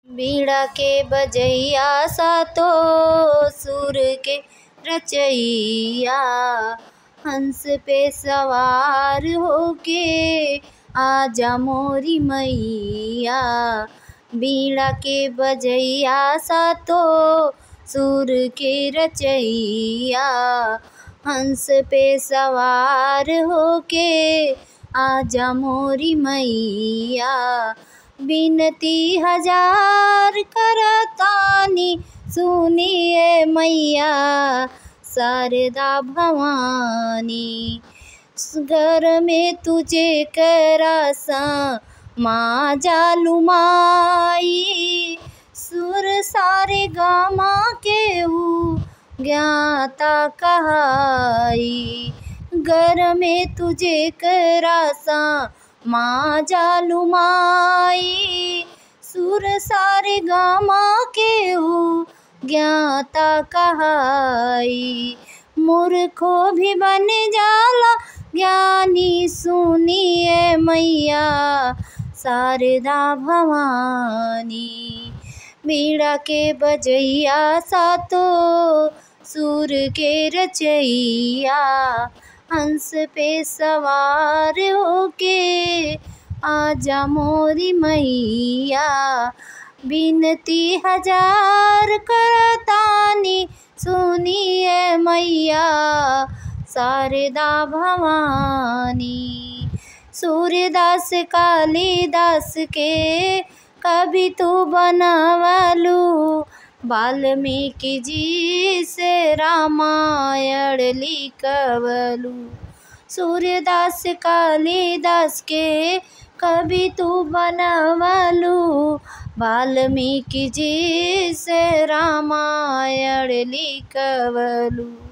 बीड़ा के बजैया सातो सुर के रचैया, हंस पे सवार होके आजा मोरी मैया। बीड़ा के बजैया सातो सुर के रचैया, हंस पे सवार होके आजा मोरी मैया। बिनती हजार करतानी सुनिए मैया शारदा भवानी। घर में तुझे करासा माँ जालू माई, सुर सारे गामा के ज्ञाता कहाई। घर में तुझे करासा माँ जालू माई, सुर सारे गामा के ज्ञाता कहाई। मूर्खो भी बन जाला ज्ञानी सुनिए मैया शारदा भवानी। बीड़ा के बजैया सातो सुर के रचैया, हंस पे सवार होके आजा मोरी मैया। बिनती हजार करतानी सुनिए मैया शारदा भवानी। सूर्यदास कालिदास के कभी तू बनवलू, वाल्मीकि जी से रामायण लिखवलू। सूर्यदास कालिदास के कभी तू बनवलू, वाल्मीकि जी से रामायण लिखवलू।